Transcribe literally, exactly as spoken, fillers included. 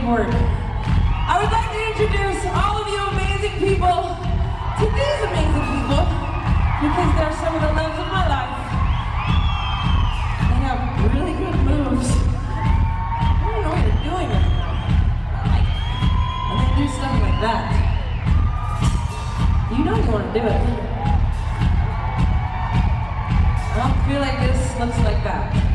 work. I would like to introduce all of you amazing people to these amazing people, because they're some of the loves of my life. They have really good moves. I don't know what they're doing right now. I like it. And they do stuff like that. You know you want to do it. I don't feel like this looks like that.